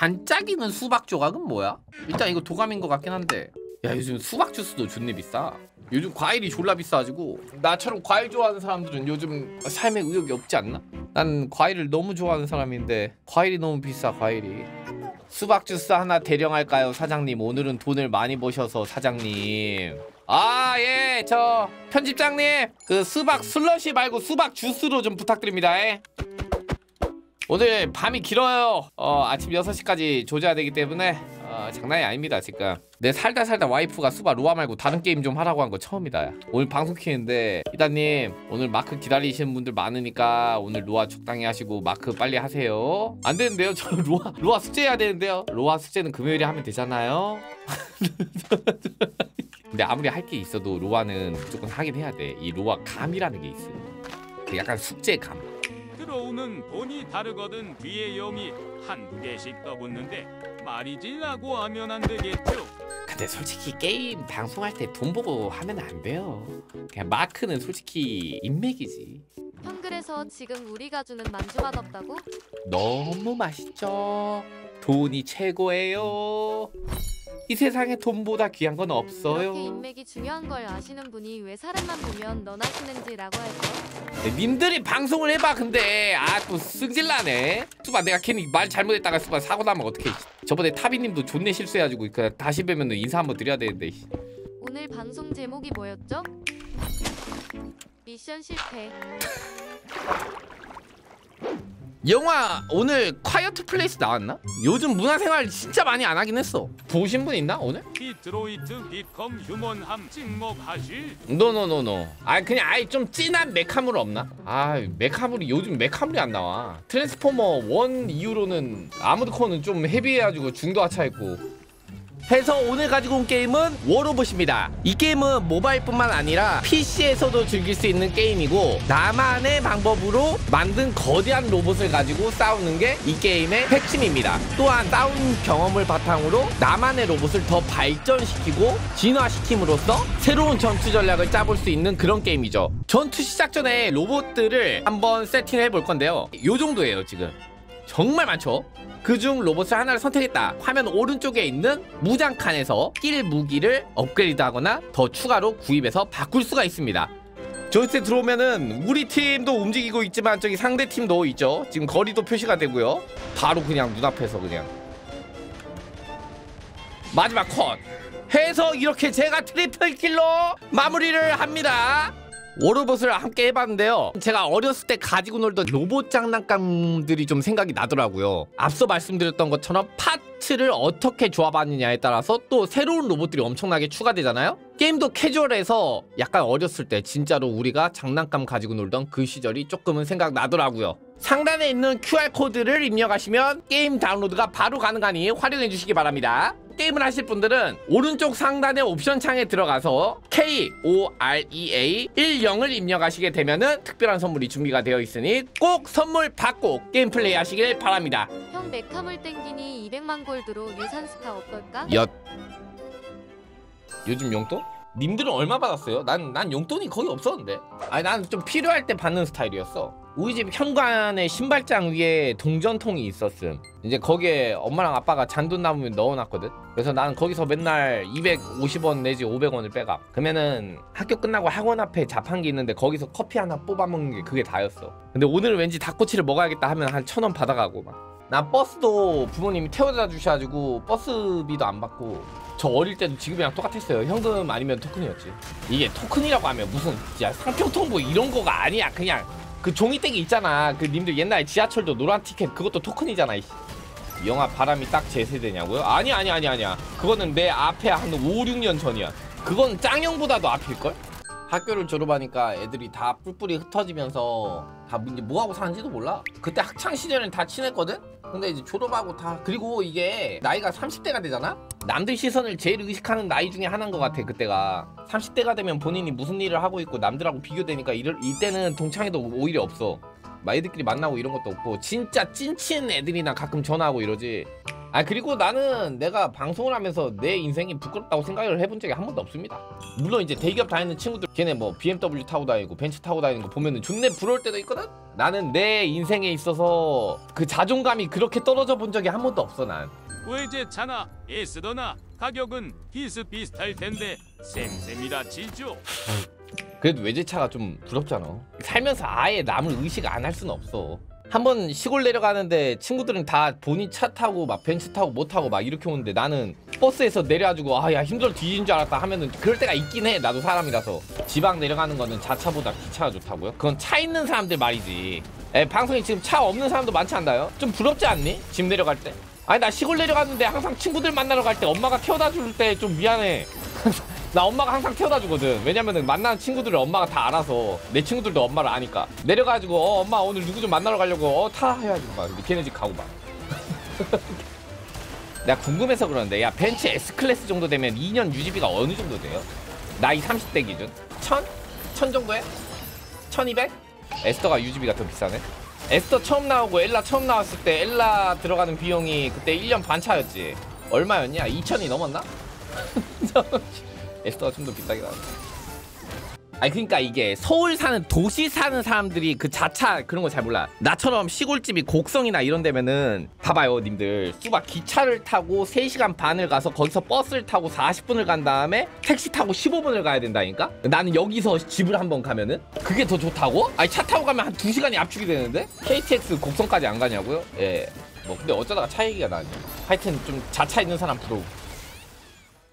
반짝이는 수박 조각은 뭐야? 일단 이거 도감인 것 같긴 한데. 야, 요즘 수박 주스도 존내 비싸. 요즘 과일이 졸라 비싸가지고 나처럼 과일 좋아하는 사람들은 요즘 삶에 의욕이 없지 않나? 난 과일을 너무 좋아하는 사람인데 과일이 너무 비싸. 과일이. 수박 주스 하나 대령할까요 사장님? 오늘은 돈을 많이 버셔서 사장님. 아, 예, 저 편집장님 그 수박 슬러시 말고 수박 주스로 좀 부탁드립니다. 오늘 밤이 길어요. 아침 6시까지 조져야 되기 때문에 장난이 아닙니다. 지금 내 살다 와이프가 수박 로아 말고 다른 게임 좀 하라고 한 거 처음이다. 오늘 방송 키는데 이다님 오늘 마크 기다리시는 분들 많으니까 오늘 로아 적당히 하시고 마크 빨리 하세요. 안 되는데요? 저 로아 숙제해야 되는데요. 로아 숙제는 금요일에 하면 되잖아요. 근데 아무리 할 게 있어도 로아는 무조건 하긴 해야 돼. 이 로아 감이라는 게 있어. 그 약간 숙제 감. 들어오는 돈이 다르거든. 뒤에 영이 한두 개씩 떠붙는데 말이지라고 하면 안 되겠죠. 근데 솔직히 게임 방송할 때 돈 보고 하면 안 돼요. 그냥 마크는 솔직히 인맥이지. 형, 그래서 지금 우리가 주는 만주 맛없다고? 너무 맛있죠. 돈이 최고예요. 이 세상에 돈보다 귀한 건 없어요. 이렇게 인맥이 중요한 걸 아시는 분이 왜 사람만 보면 넌 하시는지라고 할까? 님들이 방송을 해봐. 근데 또 승질나네. 수바 내가 괜히 말 잘못했다가 수바 사고 나면 어떡해. 저번에 타비님도 존내 실수해가지고 다시 뵈면 인사 한번 드려야 되는데. 오늘 방송 제목이 뭐였죠? 미션 실패. 영화 오늘 콰이어트 플레이스 나왔나? 요즘 문화생활 진짜 많이 안 하긴 했어. 보신 분 있나 오늘? 디트로이트 비컴 휴먼함 찍먹하실? 노노노노. 그냥 아예 좀 진한 메카물 없나? 메카물이 요즘 메카물이 안 나와. 트랜스포머 1 이후로는 아무드코어는 좀 헤비해가지고 중도 하차했고 해서 오늘 가지고 온 게임은 워로봇입니다. 이 게임은 모바일뿐만 아니라 PC에서도 즐길 수 있는 게임이고 나만의 방법으로 만든 거대한 로봇을 가지고 싸우는 게 이 게임의 핵심입니다. 또한 싸운 경험을 바탕으로 나만의 로봇을 더 발전시키고 진화시킴으로써 새로운 전투 전략을 짜볼 수 있는 그런 게임이죠. 전투 시작 전에 로봇들을 한번 세팅해 볼 건데요. 요 정도예요. 지금 정말 많죠. 그중 로봇을 하나를 선택했다. 화면 오른쪽에 있는 무장 칸에서 낄 무기를 업그레이드하거나 더 추가로 구입해서 바꿀 수가 있습니다. 조이스틱 들어오면은 우리 팀도 움직이고 있지만 저기 상대 팀도 있죠. 지금 거리도 표시가 되고요. 바로 그냥 눈앞에서 그냥 마지막 컷 해서 이렇게 제가 트리플 킬로 마무리를 합니다. 워로봇을 함께 해봤는데요. 제가 어렸을 때 가지고 놀던 로봇 장난감들이 좀 생각이 나더라고요. 앞서 말씀드렸던 것처럼 파츠를 어떻게 조합하느냐에 따라서 또 새로운 로봇들이 엄청나게 추가되잖아요. 게임도 캐주얼해서 약간 어렸을 때 진짜로 우리가 장난감 가지고 놀던 그 시절이 조금은 생각나더라고요. 상단에 있는 QR코드를 입력하시면 게임 다운로드가 바로 가능하니 활용해 주시기 바랍니다. 게임을 하실 분들은 오른쪽 상단의 옵션 창에 들어가서 KOREA10을 입력하시게 되면은 특별한 선물이 준비가 되어 있으니 꼭 선물 받고 게임 플레이 하시길 바랍니다. 형, 메카물 땡기니 200만 골드로 유산 스타 어떨까? 요즘 용돈? 님들은 얼마 받았어요? 난 용돈이 거의 없었는데. 난 좀 필요할 때 받는 스타일이었어. 우리 집 현관에 신발장 위에 동전통이 있었음. 이제 거기에 엄마랑 아빠가 잔돈 남으면 넣어놨거든. 그래서 나는 거기서 맨날 250원 내지 500원을 빼가. 그러면은 학교 끝나고 학원 앞에 자판기 있는데 거기서 커피 하나 뽑아먹는 게 그게 다였어. 근데 오늘 왠지 닭꼬치를 먹어야겠다 하면 한 1,000원 받아가고 막. 난 버스도 부모님이 태워다 주셔가지고 버스비도 안 받고 저 어릴 때도 지금이랑 똑같았어요. 현금 아니면 토큰이었지. 이게 토큰이라고 하면 무슨 진짜 상표통 뭐 이런 거가 아니야. 그냥 그 종이떼기 있잖아. 그 님들 옛날에 지하철도 노란 티켓 그것도 토큰이잖아. 이 영화 바람이 딱 제 세대냐고요? 아니야. 그거는 내 앞에 한 5, 6년 전이야. 그건 짱형보다도 앞일걸? 학교를 졸업하니까 애들이 다 뿔뿔이 흩어지면서 다 이제 뭐하고 사는지도 몰라. 그때 학창시절엔 다 친했거든? 근데 이제 졸업하고 다. 그리고 이게 나이가 30대가 되잖아? 남들 시선을 제일 의식하는 나이 중에 하나인 것 같아. 그때가 30대가 되면 본인이 무슨 일을 하고 있고 남들하고 비교되니까 이때는 동창회도 오히려 없어. 막 애들끼리 만나고 이런 것도 없고 진짜 찐친 애들이나 가끔 전화하고 이러지. 아 그리고 나는 내가 방송을 하면서 내 인생이 부끄럽다고 생각을 해본 적이 한 번도 없습니다. 물론 이제 대기업 다니는 친구들 걔네 뭐 BMW 타고 다니고 벤츠 타고 다니는 거 보면은 존내 부러울 때도 있거든? 나는 내 인생에 있어서 그 자존감이 그렇게 떨어져 본 적이 한 번도 없어 난. 외제차나 에스더나 가격은 비슷비슷할 텐데 쌤쌤이라 치죠. 그래도 외제차가 좀 부럽잖아. 살면서 아예 남을 의식 안 할 수는 없어. 한번 시골 내려가는데 친구들은 다 본인 차 타고 막 벤츠 타고 뭐 타고 막 이렇게 오는데 나는 버스에서 내려가지고 아 야 힘들어 뒤진 줄 알았다 하면은 그럴 때가 있긴 해. 나도 사람이라서. 지방 내려가는 거는 자차보다 기차가 좋다고요? 그건 차 있는 사람들 말이지. 방송에 지금 차 없는 사람도 많지 않나요? 좀 부럽지 않니? 집 내려갈 때? 아니 나 시골 내려갔는데 항상 친구들 만나러 갈 때 엄마가 태워다 줄 때 좀 미안해. 나 엄마가 항상 태워다 주거든. 왜냐면은 만나는 친구들을 엄마가 다 알아서. 내 친구들도 엄마를 아니까. 내려가지고 엄마 오늘 누구 좀 만나러 가려고 타 해가지고 막 걔네 집 가고 막. 내가 궁금해서 그러는데 야 벤츠 S클래스 정도 되면 2년 유지비가 어느 정도 돼요? 나이 30대 기준 1000? 1000 정도에? 1200? 에스더가 유지비가 더 비싸네. 에스더 처음 나오고 엘라 처음 나왔을 때 엘라 들어가는 비용이 그때 1년 반 차였지. 얼마였냐? 2000이 넘었나? 에스더가 좀 더 비싸긴 하네. 아니 그러니까 이게 서울 사는 도시 사는 사람들이 그 자차 그런 거 잘 몰라. 나처럼 시골집이 곡성이나 이런 데면은 봐봐요 님들. 수박 기차를 타고 3시간 반을 가서 거기서 버스를 타고 40분을 간 다음에 택시 타고 15분을 가야 된다니까? 나는 여기서 집을 한번 가면은 그게 더 좋다고? 아니 차 타고 가면 한 2시간이 압축이 되는데? KTX 곡성까지 안 가냐고요? 예. 뭐 근데 어쩌다가 차 얘기가 나냐. 하여튼 좀 자차 있는 사람 부러워.